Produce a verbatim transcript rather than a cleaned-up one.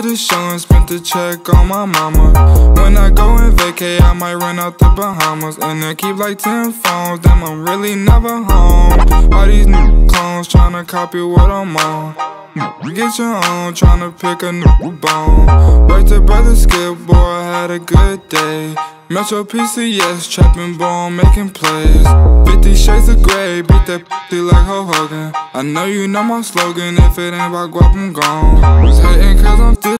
to the show and spent the check on my mama. When I go and vacay, I might run out the Bahamas. And then keep like ten phones, damn, I'm really never home. All these new clones tryna copy what I'm on. Get your own, tryna pick a new bone. Worked to brother Skip, boy, I had a good day. Metro P C S, trapping boy, making plays. Fifty shades of grey, beat that p***y like Ho Hogan. I know you know my slogan, if it ain't about guap, I'm gone. Was hating cause I'm